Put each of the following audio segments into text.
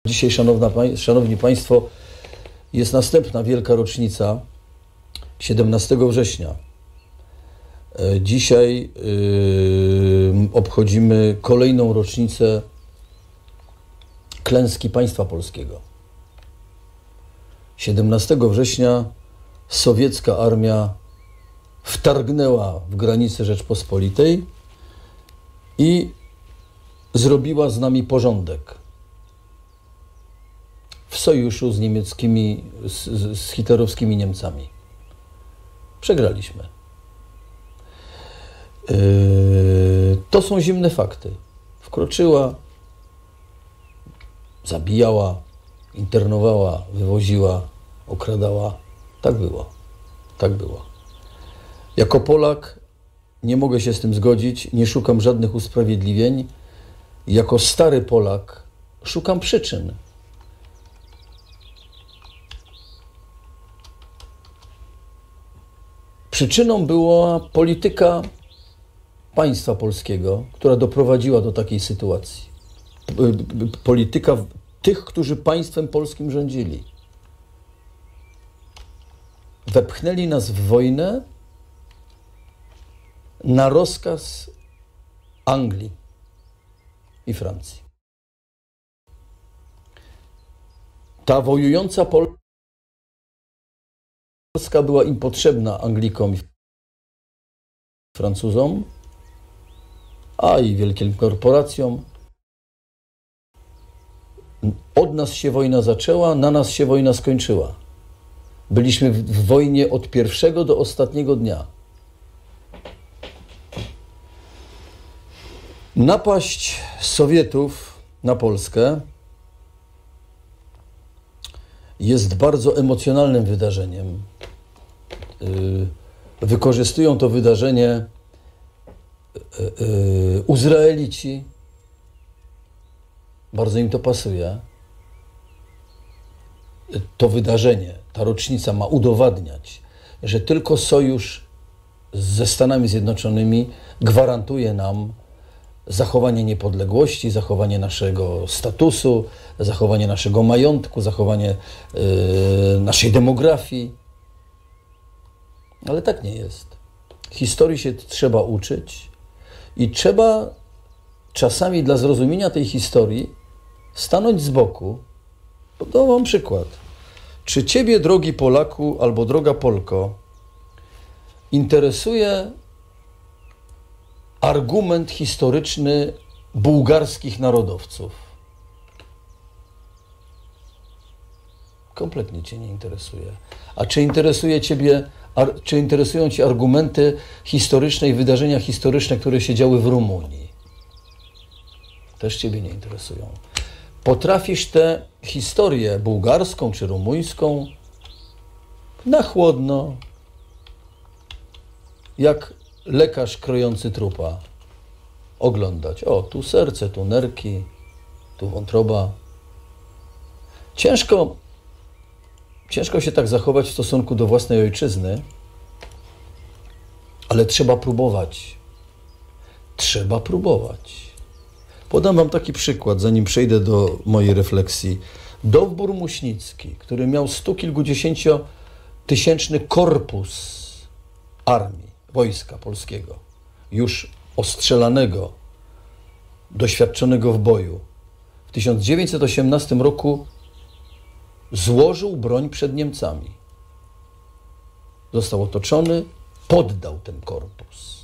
Dzisiaj, Szanowni Państwo, jest następna wielka rocznica, 17 września. Dzisiaj obchodzimy kolejną rocznicę klęski państwa polskiego. 17 września sowiecka armia wtargnęła w granice Rzeczpospolitej i zrobiła z nami porządek w sojuszu z niemieckimi, z hitlerowskimi Niemcami. Przegraliśmy. To są zimne fakty. Wkroczyła, zabijała, internowała, wywoziła, okradała. Tak było. Tak było. Jako Polak nie mogę się z tym zgodzić, nie szukam żadnych usprawiedliwień. Jako stary Polak szukam przyczyn. Przyczyną była polityka państwa polskiego, która doprowadziła do takiej sytuacji. Polityka tych, którzy państwem polskim rządzili. Wepchnęli nas w wojnę na rozkaz Anglii i Francji. Ta wojująca Polska była im potrzebna, Anglikom i Francuzom, a i wielkim korporacjom. Od nas się wojna zaczęła, na nas się wojna skończyła. Byliśmy w wojnie od pierwszego do ostatniego dnia. Napaść Sowietów na Polskę jest bardzo emocjonalnym wydarzeniem. Wykorzystują to wydarzenie Izraelici. Bardzo im to pasuje. To wydarzenie, ta rocznica ma udowadniać, że tylko sojusz ze Stanami Zjednoczonymi gwarantuje nam zachowanie niepodległości, zachowanie naszego statusu, zachowanie naszego majątku, zachowanie naszej demografii. Ale tak nie jest. Historii się trzeba uczyć i trzeba czasami dla zrozumienia tej historii stanąć z boku. To mam przykład. Czy ciebie, drogi Polaku albo droga Polko, interesuje argument historyczny bułgarskich narodowców? Kompletnie cię nie interesuje. A czy interesują cię argumenty historyczne i wydarzenia historyczne, które się działy w Rumunii? Też ciebie nie interesują. Potrafisz tę historię bułgarską czy rumuńską na chłodno, jak lekarz krojący trupa, oglądać. O, tu serce, tu nerki, tu wątroba. Ciężko się tak zachować w stosunku do własnej ojczyzny, ale trzeba próbować. Trzeba próbować. Podam wam taki przykład, zanim przejdę do mojej refleksji. Dowbór Muśnicki, który miał 100-kilkudziesięciotysięczny korpus armii, wojska polskiego, już ostrzelanego, doświadczonego w boju, w 1918 roku złożył broń przed Niemcami. Został otoczony, poddał ten korpus.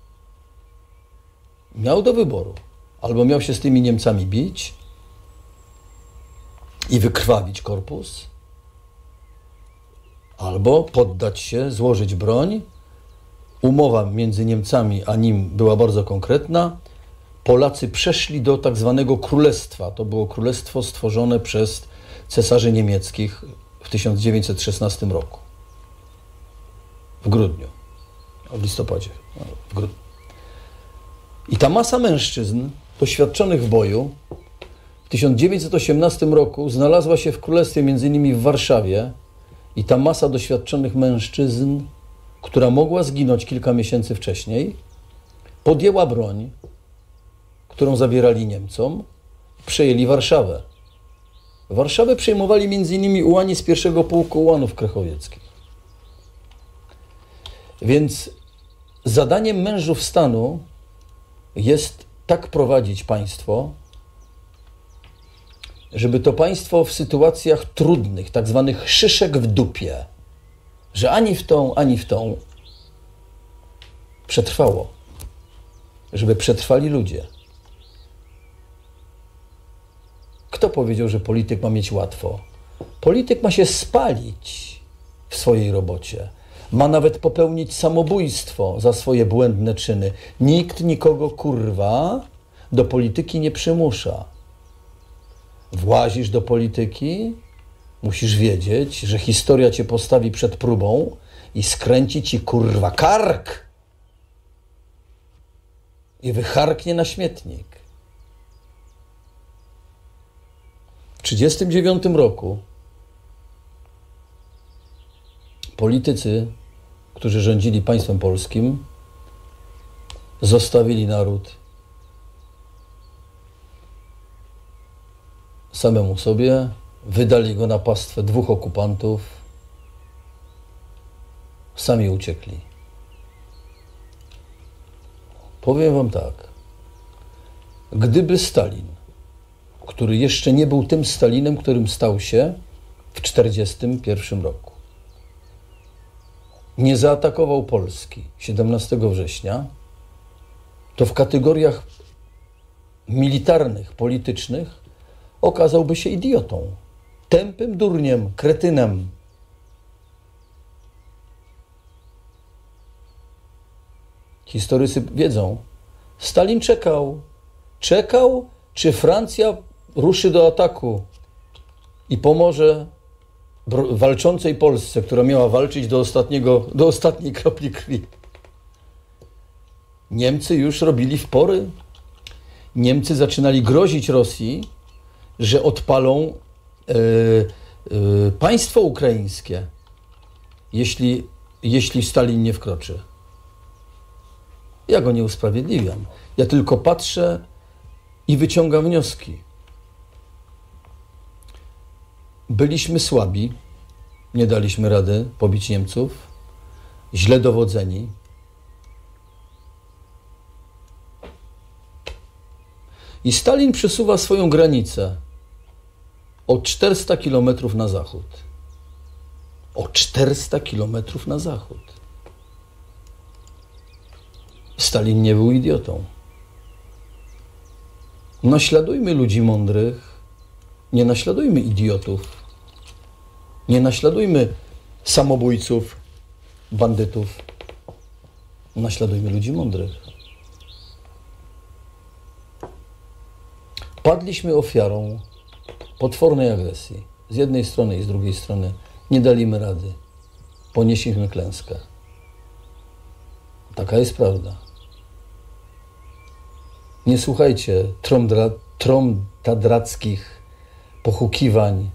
Miał do wyboru. Albo miał się z tymi Niemcami bić i wykrwawić korpus, albo poddać się, złożyć broń. Umowa między Niemcami a nim była bardzo konkretna. Polacy przeszli do tak zwanego królestwa. To było królestwo stworzone przez cesarzy niemieckich w 1916 roku. W grudniu. W listopadzie. W grudniu. I ta masa mężczyzn doświadczonych w boju w 1918 roku znalazła się w królestwie, między innymi w Warszawie, i ta masa doświadczonych mężczyzn, która mogła zginąć kilka miesięcy wcześniej, podjęła broń, którą zabierali Niemcom, przejęli Warszawę. Warszawę przejmowali m.in. ułani z pierwszego pułku ułanów krechowieckich. Więc zadaniem mężów stanu jest tak prowadzić państwo, żeby to państwo w sytuacjach trudnych, tak zwanych szyszek w dupie, że ani w tą przetrwało. Żeby przetrwali ludzie. Kto powiedział, że polityk ma mieć łatwo? Polityk ma się spalić w swojej robocie. Ma nawet popełnić samobójstwo za swoje błędne czyny. Nikt nikogo, kurwa, do polityki nie przymusza. Włazisz do polityki, musisz wiedzieć, że historia cię postawi przed próbą i skręci ci, kurwa, kark i wycharknie na śmietnik. W 1939 roku politycy, którzy rządzili państwem polskim, zostawili naród samemu sobie, wydali go na pastwę dwóch okupantów, sami uciekli. Powiem wam tak, gdyby Stalin, który jeszcze nie był tym Stalinem, którym stał się w 1941 roku, nie zaatakował Polski 17 września, to w kategoriach militarnych, politycznych okazałby się idiotą, tępym durniem, kretynem. Historycy wiedzą, Stalin czekał, czy Francja ruszy do ataku i pomoże walczącej Polsce, która miała walczyć do ostatniej kropli krwi. Niemcy już robili wpory. Niemcy zaczynali grozić Rosji, że odpalą państwo ukraińskie, jeśli Stalin nie wkroczy. Ja go nie usprawiedliwiam. Ja tylko patrzę i wyciągam wnioski. Byliśmy słabi, nie daliśmy rady pobić Niemców, źle dowodzeni. I Stalin przesuwa swoją granicę o 400 kilometrów na zachód. O 400 kilometrów na zachód. Stalin nie był idiotą. Naśladujmy ludzi mądrych, nie naśladujmy idiotów, nie naśladujmy samobójców, bandytów. Naśladujmy ludzi mądrych. Padliśmy ofiarą potwornej agresji. Z jednej strony i z drugiej strony nie daliśmy rady. Ponieśliśmy klęskę. Taka jest prawda. Nie słuchajcie tromtadrackich pochukiwań.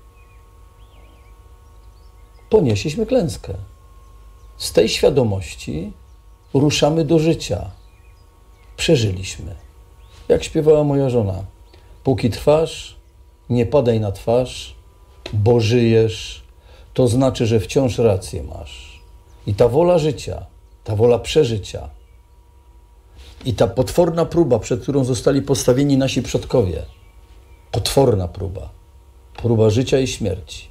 Ponieśliśmy klęskę. Z tej świadomości ruszamy do życia. Przeżyliśmy. Jak śpiewała moja żona. Póki trwasz, nie padaj na twarz, bo żyjesz, to znaczy, że wciąż rację masz. I ta wola życia, ta wola przeżycia i ta potworna próba, przed którą zostali postawieni nasi przodkowie, potworna próba życia i śmierci.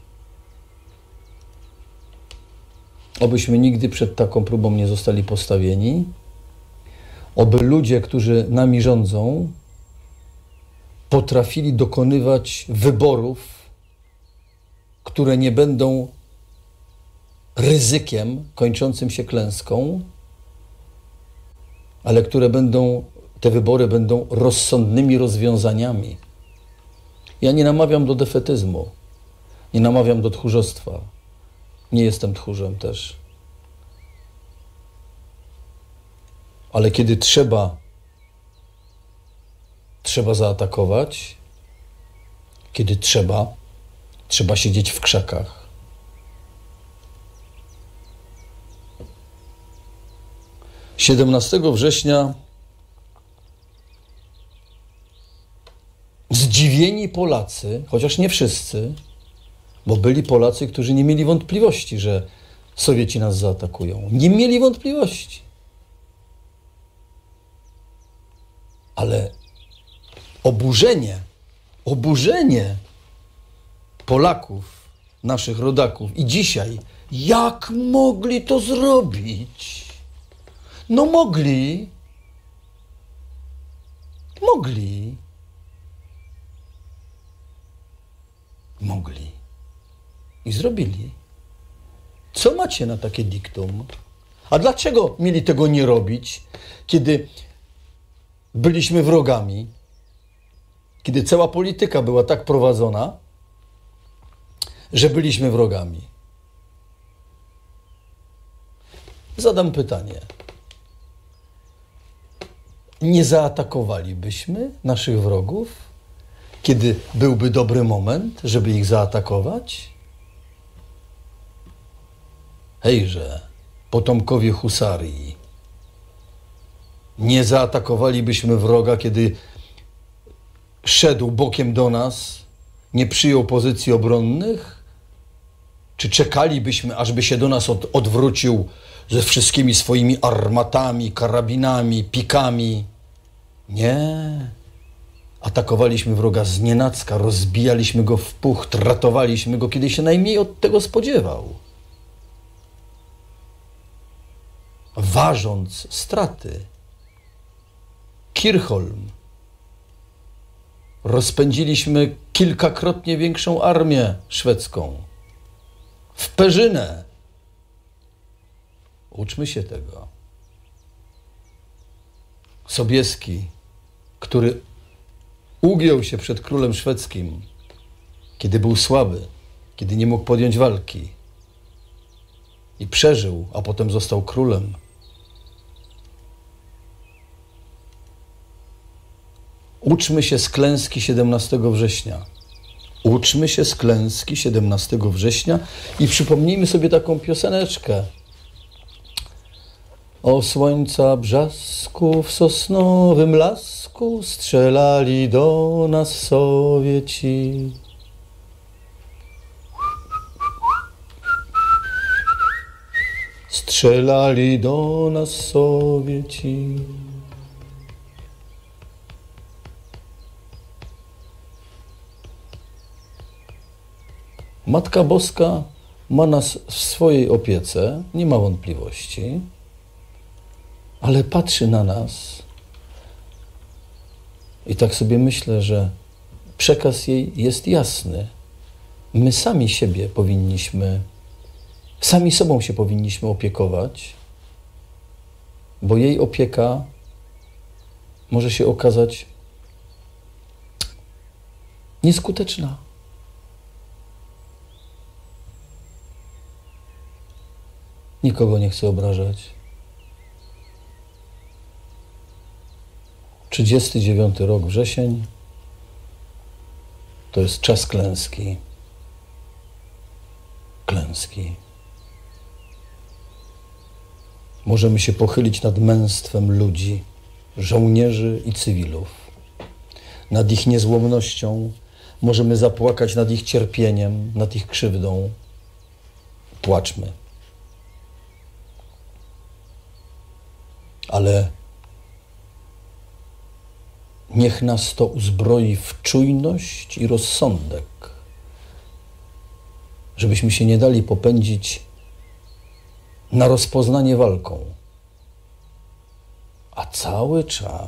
Obyśmy nigdy przed taką próbą nie zostali postawieni, oby ludzie, którzy nami rządzą, potrafili dokonywać wyborów, które nie będą ryzykiem kończącym się klęską, ale te wybory będą rozsądnymi rozwiązaniami. Ja nie namawiam do defetyzmu, nie namawiam do tchórzostwa. Nie jestem tchórzem też. Ale kiedy trzeba zaatakować, kiedy trzeba siedzieć w krzakach. Siedemnastego września zdziwieni zbrojeni Polacy, chociaż nie wszyscy, bo byli Polacy, którzy nie mieli wątpliwości, że Sowieci nas zaatakują. Nie mieli wątpliwości. Ale oburzenie Polaków, naszych rodaków i dzisiaj, jak mogli to zrobić? No mogli. I zrobili. Co macie na takie diktum? A dlaczego mieli tego nie robić, kiedy byliśmy wrogami? Kiedy cała polityka była tak prowadzona, że byliśmy wrogami? Zadam pytanie. Nie zaatakowalibyśmy naszych wrogów, kiedy byłby dobry moment, żeby ich zaatakować? Hejże, potomkowie husarii, nie zaatakowalibyśmy wroga, kiedy szedł bokiem do nas, nie przyjął pozycji obronnych? Czy czekalibyśmy, ażby się do nas odwrócił ze wszystkimi swoimi armatami, karabinami, pikami? Nie. Atakowaliśmy wroga znienacka, rozbijaliśmy go w puch, ratowaliśmy go, kiedy się najmniej od tego spodziewał. Ważąc straty. Kirchholm. Rozpędziliśmy kilkakrotnie większą armię szwedzką. W perzynę. Uczmy się tego. Sobieski, który ugiął się przed królem szwedzkim, kiedy był słaby, kiedy nie mógł podjąć walki i przeżył, a potem został królem. Uczmy się z klęski 17 września. Uczmy się z klęski 17 września i przypomnijmy sobie taką pioseneczkę. O słońca brzasku w sosnowym lasku strzelali do nas Sowieci. Strzelali do nas Sowieci. Matka Boska ma nas w swojej opiece, nie ma wątpliwości, ale patrzy na nas i tak sobie myślę, że przekaz jej jest jasny. My sami sobą się powinniśmy opiekować, bo jej opieka może się okazać nieskuteczna. Nikogo nie chcę obrażać. 39 rok, wrzesień, to jest czas klęski. Klęski. Możemy się pochylić nad męstwem ludzi, żołnierzy i cywilów, nad ich niezłomnością, możemy zapłakać nad ich cierpieniem, nad ich krzywdą. Płaczmy. Ale niech nas to uzbroi w czujność i rozsądek, żebyśmy się nie dali popędzić na rozpoznanie walką. A cały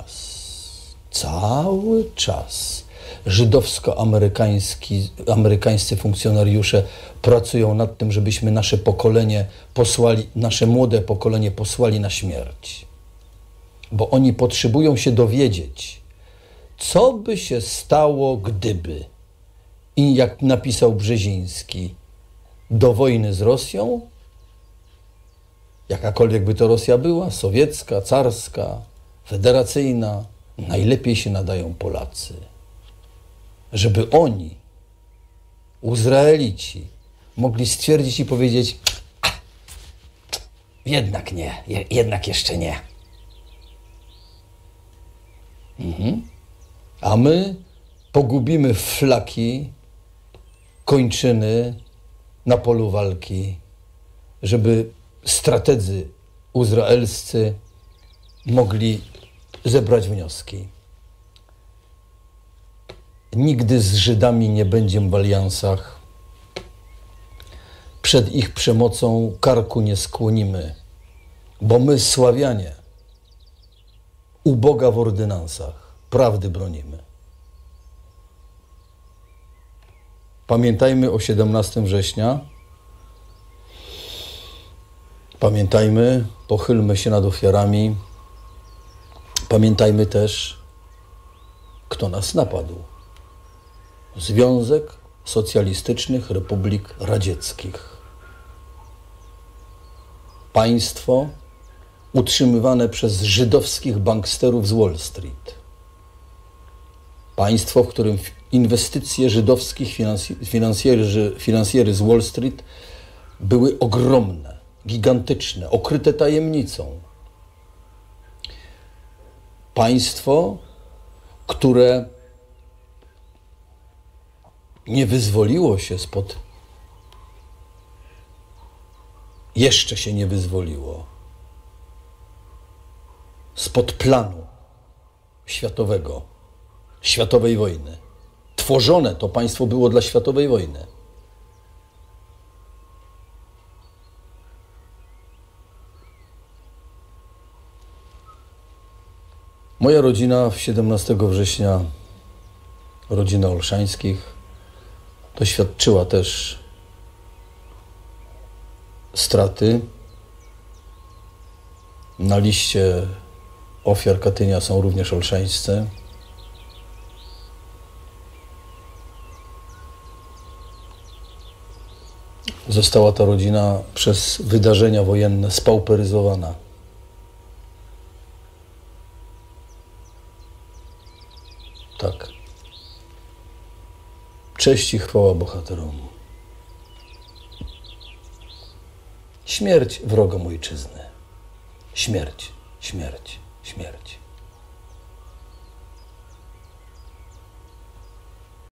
czas żydowsko-amerykańscy funkcjonariusze pracują nad tym, żebyśmy nasze młode pokolenie posłali na śmierć. Bo oni potrzebują się dowiedzieć, co by się stało, gdyby, i jak napisał Brzeziński, do wojny z Rosją, jakakolwiek by to Rosja była, sowiecka, carska, federacyjna, najlepiej się nadają Polacy. Żeby oni, Izraelici, mogli stwierdzić i powiedzieć, jednak nie, jednak jeszcze nie. A my pogubimy flaki, kończyny na polu walki, żeby strategzy izraelscy mogli zebrać wnioski. Nigdy z Żydami nie będziemy w aliansach. Przed ich przemocą karku nie skłonimy, bo my, Sławianie, u Boga w ordynansach prawdy bronimy. Pamiętajmy o 17 września. Pamiętajmy, pochylmy się nad ofiarami. Pamiętajmy też, kto nas napadł. Związek Socjalistycznych Republik Radzieckich. Państwo utrzymywane przez żydowskich banksterów z Wall Street. Państwo, w którym inwestycje żydowskich finansjery z Wall Street były ogromne, gigantyczne, okryte tajemnicą. Państwo, które nie wyzwoliło się jeszcze się nie wyzwoliło spod planu światowej wojny. Tworzone to państwo było dla światowej wojny. Moja rodzina 17 września, rodzina Olszańskich, doświadczyła też straty. Na liście ofiar Katynia są również olszańscy. Została ta rodzina przez wydarzenia wojenne spauperyzowana. Tak. Cześć i chwała bohaterom. Śmierć wrogom ojczyzny. Śmierć, śmierć, śmierć.